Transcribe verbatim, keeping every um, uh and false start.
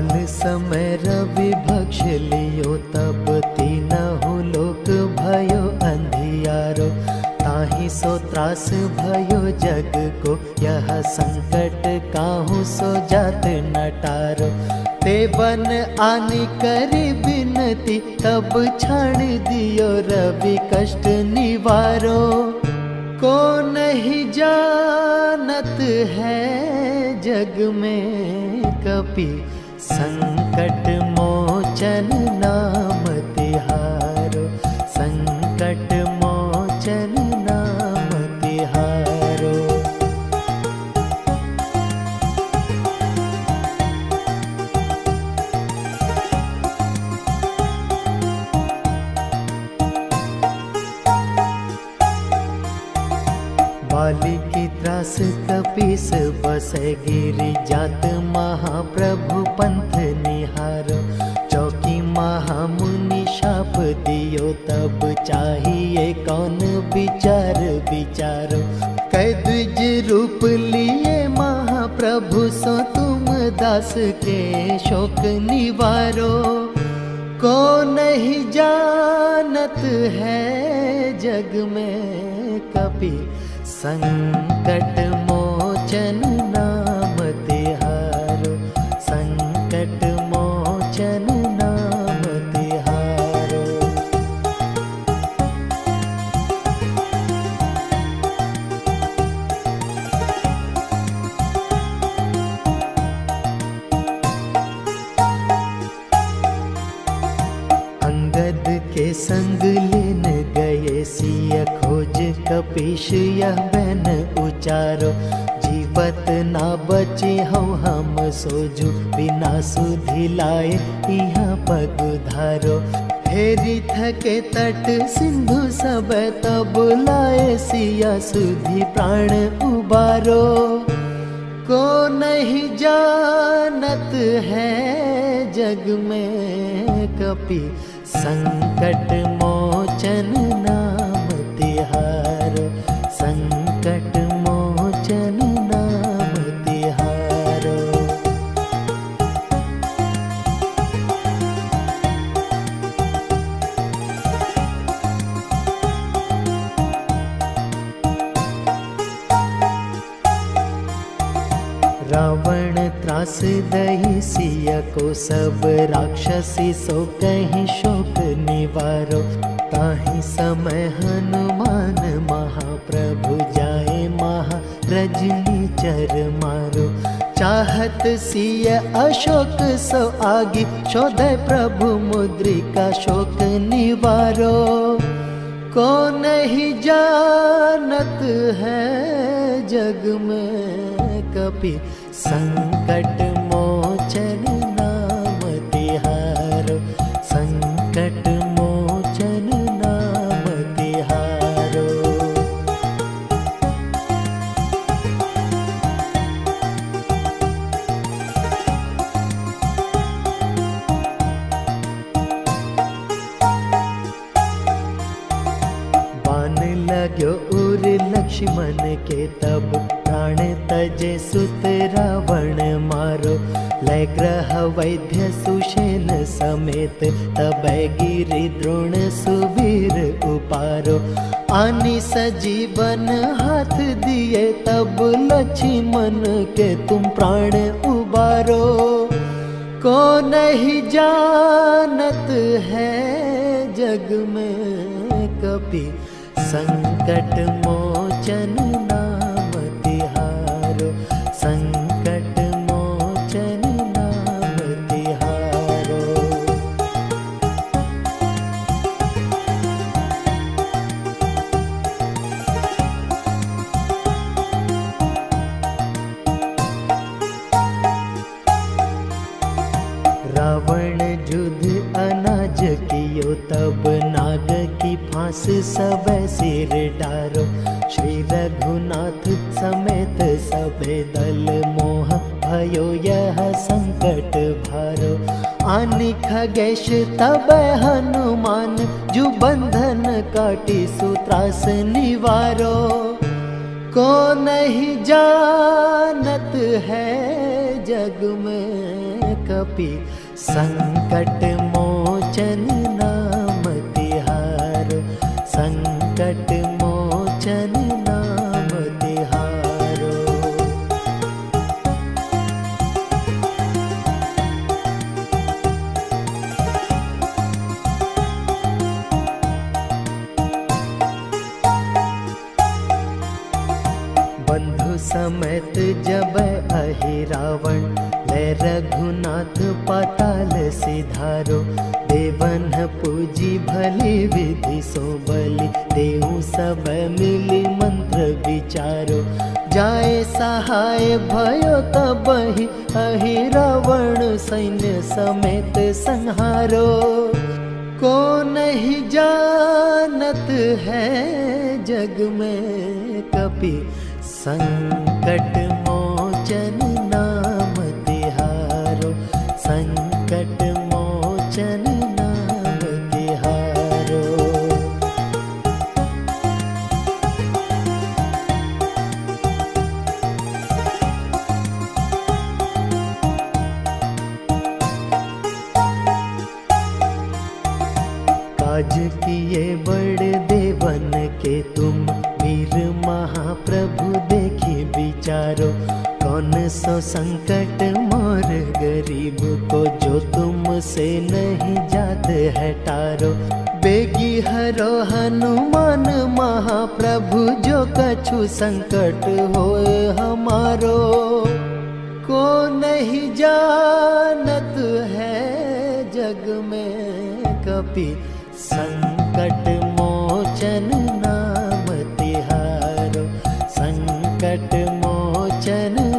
काल समय रवि भक्ष लियो, तब तीनहु लोक भयो अंधियारो। ताहि सो त्रास भयो जग को, यह संकट काहू सो जात नटारो। ते बन आनी करी बिनती, तब छाण दियो रवि कष्ट निवारो। को नहीं जानत है जग में कपि, संकट मोचन नाम तिहारो। संकट मोचन नाम तिहारो। बाली की त्रास कपीस बसे, गिरि जात महाप्रभु पंथ निहारो। चौकी महामुनि शाप दियो, तब चाहिए कौन विचार विचारो। कै द्विज रूप लिए महाप्रभु, सो तुम दास के शोक निवारो। को नहीं जानत है जग में कपि, संकट मोचन नाम तिहारो। संकट मोचन नाम तिहारो। अंगद के संग लेन गए, सिय खोज कपीश यह बैन उचारो। जीवत ना बचे हौ हम सोजू, बिना सुधि लाए यहाँ पग धारो। हेरी थके तट सिंधु सब, तब लाए सिया सुधि प्राण उबारो। को नहीं जानत है जग में कपि, संकट मोचन नाम तिहारो। संकट मोचन नाम तिहारो। रावण त्रास दही सिय को, सब राक्षसी सो कहीं शोक निवारो। ताहि समय हनुमान महाप्रभु, जाए महा रजनी चर मारो। चाहत सिय अशोक सो आगी, शोधे प्रभु मुद्रिका शोक निवारो। को नहीं जानत है जग में कपि, संकट मोचन नाम तिहारो। संकट मोचन नाम तिहारो। बान लाग्यो उर लक्ष्मण के, तब प्राण तजे सुत रावण मारो। लय ग्रह वैद्य सुषेण समेत, तब गिरि द्रोण सुवीर उपारो। आनी सजीवन हाथ दिए, तब लक्ष्मण के तुम प्राण उबारो। को नहीं जानत है जग में कपि, संकट मोचन नाम तिहारो। संकट मोचन नाम तिहारो। रावण युद्ध अनाज कियो, तब नाग की फांस सब सिर डारो। श्री रघुनाथ समेत सबे दल, मोह भयो यह संकट भारो। आनि खगेश तब हनुमान, जो बंधन काटी सुत्रास निवारो। को नहीं जानत है जग में कपि संकट मोचन नाम तिहारो, संकट मोचन नाम तिहारो। बंधु समेत जब अहि रावण, ले रघुनाथ पाताल सिधारो। देवन पूजी भली विधि सो बलि, देहु सब मिली मंत्र विचारो। जाए सहाय भयो तबहि, अहि रावण सैन्य समेत संहारो। को नहीं जानत है जग में कपि, संकट मोचन नाम तिहारो, संकट मोचन नाम तिहारो। काज किए बड़ देवन के तुम, वीर महाप्रभु देखी विचारो। कौन सो संकट मोर गरीब को, जो तुमसे नहीं जात है टारो। बेगी हरो हनुमान महाप्रभु, जो कछु संकट होए हमारो। को नहीं जानत है जग में कपि, संकट मोचन नाम तिहारो, संकट मोचन